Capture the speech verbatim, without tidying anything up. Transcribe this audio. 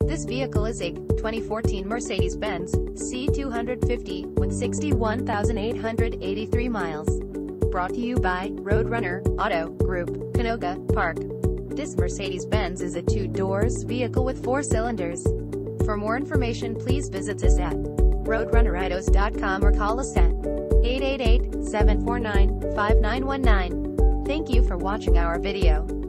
This vehicle is a twenty fourteen Mercedes-Benz C two fifty with sixty-one thousand eight hundred eighty-three miles. Brought to you by Roadrunner Auto Group, Canoga Park. This Mercedes-Benz is a two-doors vehicle with four cylinders. For more information, please visit us at roadrunner autos dot com or call us at eight eight eight, seven four nine, five nine one nine. Thank you for watching our video.